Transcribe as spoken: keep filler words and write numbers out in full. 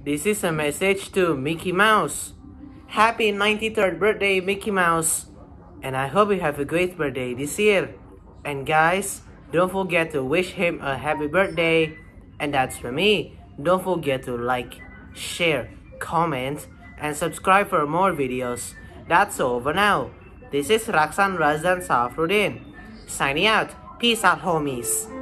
This is a message to Mickey Mouse. Happy ninety-third birthday, Mickey Mouse. And I hope you have a great birthday this year. And guys, don't forget to wish him a happy birthday. And that's for me. Don't forget to like, share, comment, and subscribe for more videos. That's all for now. This is Raksan Razdan Safruddin. Signing out. Peace out, homies.